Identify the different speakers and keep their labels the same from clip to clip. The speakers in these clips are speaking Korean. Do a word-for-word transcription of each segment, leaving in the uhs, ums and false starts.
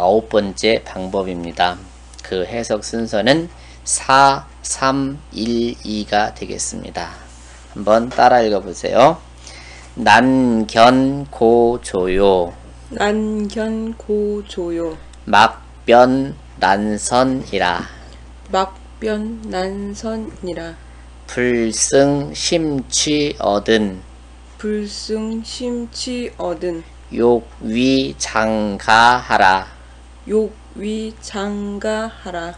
Speaker 1: 아홉 번째 방법입니다. 그 해석 순서는 사, 삼, 일, 이가 되겠습니다. 한번 따라 읽어보세요. 난견고조요
Speaker 2: 난견고조요
Speaker 1: 막변난선이라
Speaker 2: 막변난선이라
Speaker 1: 불승심취 얻은
Speaker 2: 불승심취 얻은
Speaker 1: 욕위장가하라
Speaker 2: 욕위장가하라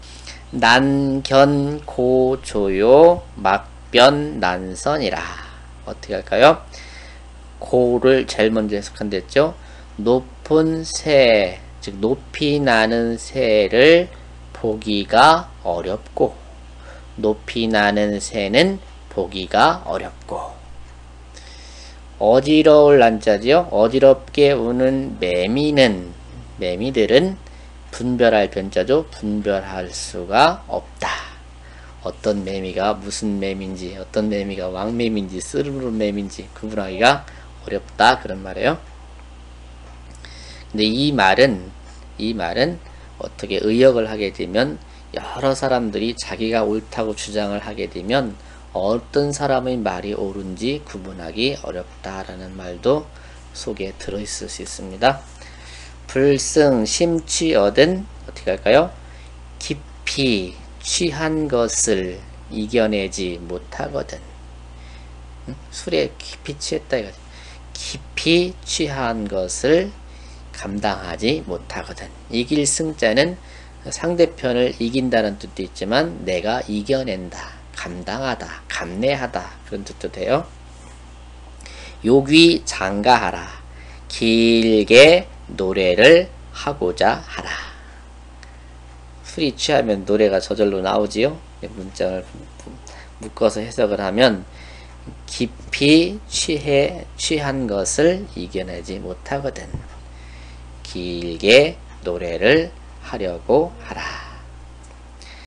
Speaker 1: 난견고조요 막변난선이라. 어떻게 할까요? 고를 제일 먼저 해석한댔죠. 높은 새, 즉 높이 나는 새를 보기가 어렵고, 높이 나는 새는 보기가 어렵고. 어지러울 난자지요. 어지럽게 우는 매미는, 매미들은 분별할 변자죠. 분별할 수가 없다. 어떤 매미가 무슨 매미인지, 어떤 매미가 왕매미인지 쓰르르 매미인지 구분하기가 어렵다, 그런 말이에요. 근데 이 말은 이 말은 어떻게 의역을 하게 되면, 여러 사람들이 자기가 옳다고 주장을 하게 되면 어떤 사람의 말이 옳은지 구분하기 어렵다라는 말도 속에 들어있을 수 있습니다. 불승 심취 얻은, 어떻게 할까요? 깊이 취한 것을 이겨내지 못하거든. 응? 술에 깊이 취했다 이거지. 깊이 취한 것을 감당하지 못하거든. 이길 승자는 상대편을 이긴다는 뜻도 있지만 내가 이겨낸다, 감당하다, 감내하다, 그런 뜻도 돼요. 욕위 장가하라, 길게 노래를 하고자 하라. 술이 취하면 노래가 저절로 나오지요. 문장을 묶어서 해석을 하면 깊이 취해 취한 것을 이겨내지 못하거든. 길게 노래를 하려고 하라.